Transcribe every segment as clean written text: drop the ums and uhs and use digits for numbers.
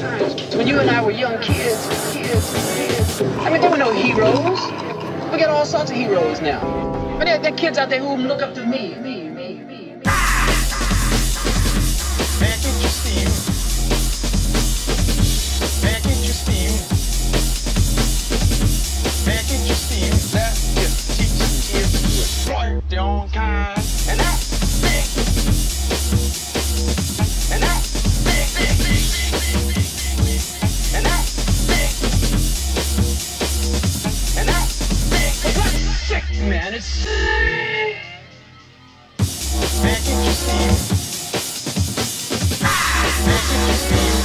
When you and I were young kids. I mean, there were no heroes. We got all sorts of heroes now. But there are kids out there who look up to me. Can't you see you? Can't you see you? Can't you see you? That's just teaching kids to exploit their own kind. And that's sick. And that's sick. And that's sick. And that's sick. But that's sick, man. It's sick. Can't you see you? Can't you see you?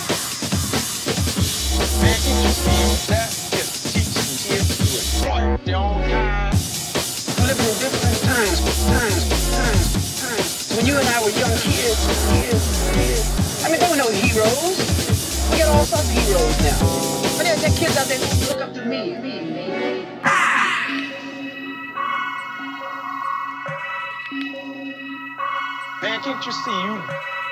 Can't you see you? That's just teaching kids to exploit their own kind. We live in different times. When you and I were young kids. I mean, there were no heroes. We got all sorts of heroes now. But there are kids out there who look up to me. Can't you see you?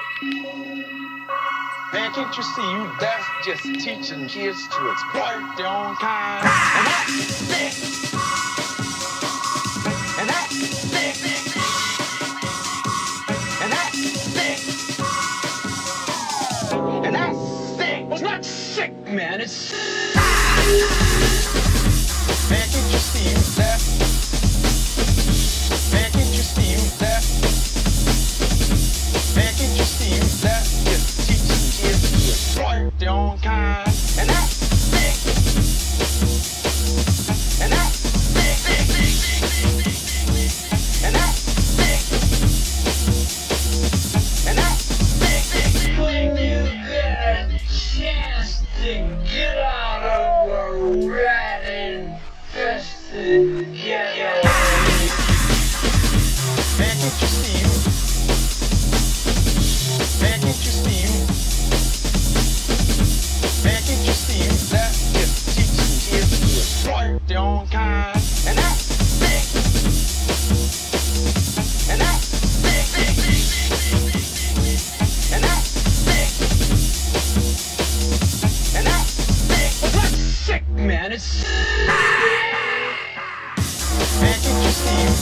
Can't you see you? That's just teaching kids to exploit their own kind. And that's sick. And that's sick. And that's sick. And that's sick. Well, it's not sick, man. It's sick. Can't you see you? That's. Can't you see you? That's. Can't you see you? That's just teaching kids to exploit their own kind. And that's sick. And that's sick. And that's sick. And that's sick. When you get a chance to get out of a rat infested ghetto. Can't you see you? Can't you see you? Can't you see you? That's just teaching kids to exploit their own kind. And that's sick. And that's sick. And that's sick. And that's sick. Well, that's sick, man. It's sick. Can't you see you?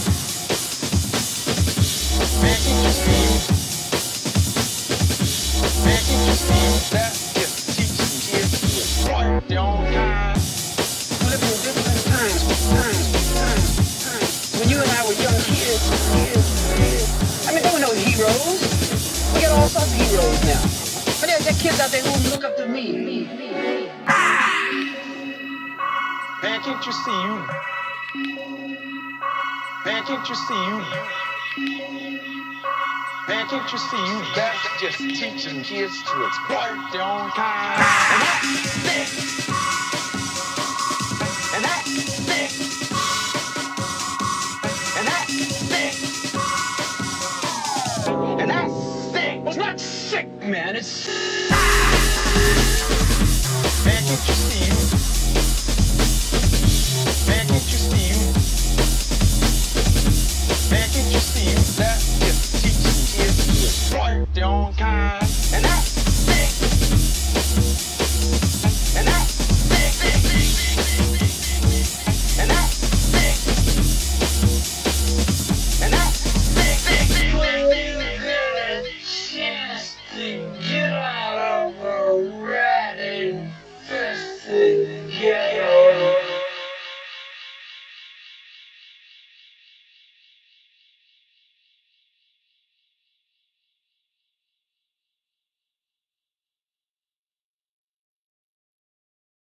Can't you see you? Can't you see you? That's just teaching kids to exploit their own kind. We live in different times. When you and I were young kids. I mean, there were no heroes. We got all sorts of heroes now. But there are kids out there who look up to me. Can't you see you? Can't you see you? Can't you see you? That's just teaching kids to exploit their own kind. And that's sick. And that's sick. And that's sick. And that's sick. Well, it's not sick, man. It's sick. Can't you see you?